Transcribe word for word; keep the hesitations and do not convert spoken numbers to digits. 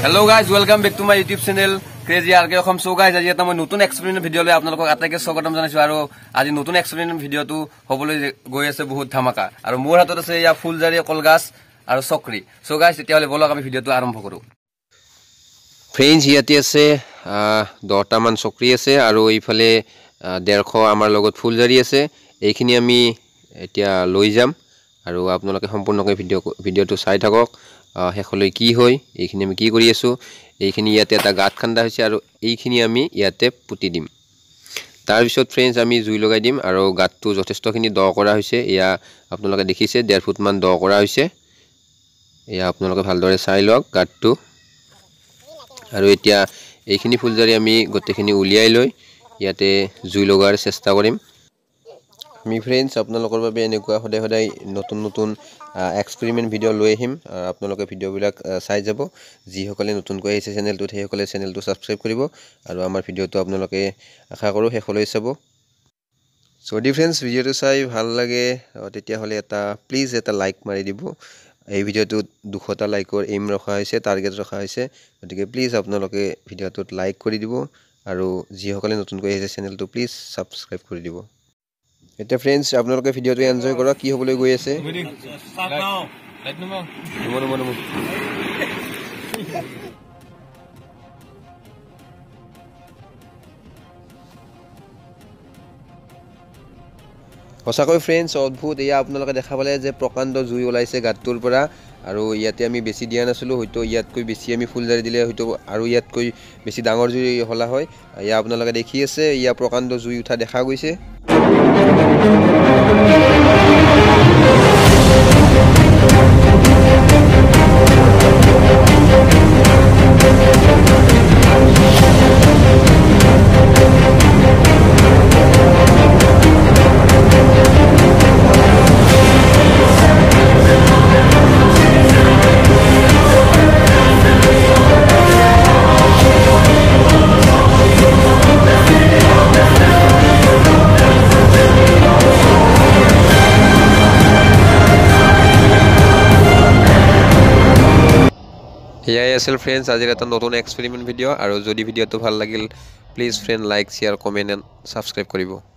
Hello guys, welcome back to my YouTube channel Crazy R K Okham. So guys, আজি এটা মই নতুন experiment video লৈ আপোনালোকক আটাইকে স্বাগতম জনাইছো আৰু আজি নতুন এক্সপেৰিমেন্ট ভিডিওটো হবলৈ গৈ আছে বহুত ধামাকা আৰু মোৰ হাতত আছে ইয়া ফুলজাৰি কলগাছ আৰু চক্ৰী। সো গাইস এতিয়া হলে বলক আমি ভিডিওটো আৰম্ভ কৰো। ফ্ৰেন্ডস ইয়াতে আছে দহটা মান চক্ৰী আছে আৰু এইফালে ডেৰশ আমাৰ লগত ফুলজাৰি আছে। এইখিনি আমি এতিয়া লৈ যাম আৰু আপোনালোকে সম্পূৰ্ণকৈ ভিডিও ভিডিওটো চাই থাকক। হেখলৈ কি হয় এইখিনি আমি কি কৰি আছো এইখিনি ইয়াতে এটা গাঁত খান্দা হৈছে আৰু এইখিনি আমি ইয়াতে পুতি দিম। তাৰ পিছত ফ্ৰেন্ডস আমি জুই লগাই দিম আৰু গাঁতটো যথেষ্টখিনি দ কৰা হৈছে। ইয়া আপোনালোকে দেখিছে ডেৰ ফুট মান দ কৰা হৈছে। ইয়া আপোনালোকে ভালদৰে চাই লওক গাঁতটো। আৰু এতিয়া এইখিনি ফুলজাৰি আমি গটেখিনি উলিয়াই লৈ ইয়াতে জুই লগাৰ চেষ্টা কৰিম। আমি ফ্ৰেন্ডস আপোনালোকৰ বাবে এনেকুৱা সদায় সদায় নতুন নতুন এক্সপেৰিমেন্ট ভিডিও লৈ আহিম। আপোনালোকে ভিডিওবিলাক চাই যাব। যিসকলে নতুনকৈ আহিছে চেনেলটোত সেইসকলে চেনেলটো সাবস্ক্ৰাইব কৰিব আৰু আমাৰ ভিডিওটো আপোনালোকে আশা কৰো শেষলৈ চাব। সো ডি ফ্ৰেন্ডস ভিডিওটো চাই ভাল লাগে তেতিয়া হলে এটা প্লিজ এটা লাইক মাৰি দিব। এই ভিডিওটোত দুশটা লাইকৰ এইম ৰখা হৈছে, টাৰ্গেট ৰখা হৈছে। গতিকে প্লিজ আপোনালোকে ভিডিওটোত লাইক কৰি দিব আৰু যিসকলে নতুনকৈ আহিছে চেনেলটো প্লিজ সাবস্ক্ৰাইব কৰি দিব। এটা ফ্ৰেন্ডস আপোনালোকে ভিডিওটো এনজয় কৰা কি হ'বলৈ গৈ আছে। সঁচাকৈ ফ্ৰেন্ডস অদ্ভুত। এয়া আপোনালোকে দেখা পালে যে প্ৰকাণ্ড জুই ওলাইছে গাঁতটোৰ পৰা আৰু ইয়াতে আমি বেছি দিয়া নাছিলো, হয়তো ইয়াতকৈ বেছি আমি ফুলজাৰি দিলে হয়তো আৰু ইয়াতকৈ বেছি ডাঙৰ জুই হলা হয়। ইয়া আপোনালোকে দেখি আছে ইয়া প্ৰকাণ্ড জুই উঠা দেখা গৈছে। এয়াই আছিল ফ্ৰেন্ডস আজিৰ এটা নতুন এক্সপেৰিমেন্ট ভিডিও আৰু যদি ভিডিওটো ভাল লাগিল please friend like share comment and subscribe কৰিব।